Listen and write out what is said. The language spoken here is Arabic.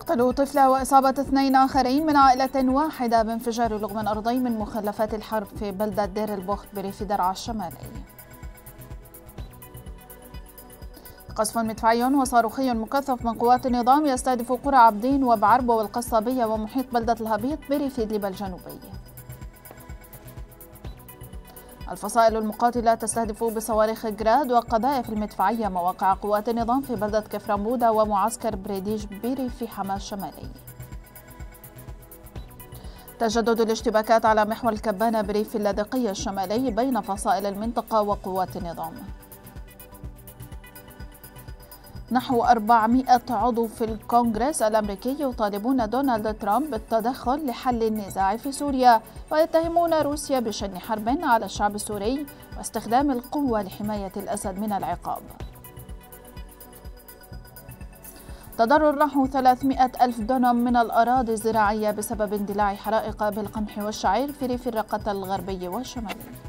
تعطل طفلة وإصابة 2 آخرين من عائلة واحدة بانفجار لغم أرضي من مخلفات الحرب في بلدة دير البخت بريف درعا الشمالي. قصف مدفعي وصاروخي مكثف من قوات النظام يستهدف قرى عبدين وبعربة والقصابية ومحيط بلدة الهبيط بريف إدلب الجنوبي. الفصائل المقاتلة تستهدف بصواريخ جراد وقذائف المدفعية مواقع قوات النظام في بلدة كفرنبودة ومعسكر بريديج بريف حماة الشمالي. تجدد الاشتباكات على محور الكبانة بريف اللاذقية الشمالي بين فصائل المنطقة وقوات النظام. نحو 400 عضو في الكونغرس الأمريكي يطالبون دونالد ترامب بالتدخل لحل النزاع في سوريا، ويتهمون روسيا بشن حرب على الشعب السوري واستخدام القوة لحماية الأسد من العقاب. تضرر نحو 300 ألف دونم من الأراضي الزراعية بسبب اندلاع حرائق بالقمح والشعير في ريف الرقة الغربي والشمالي.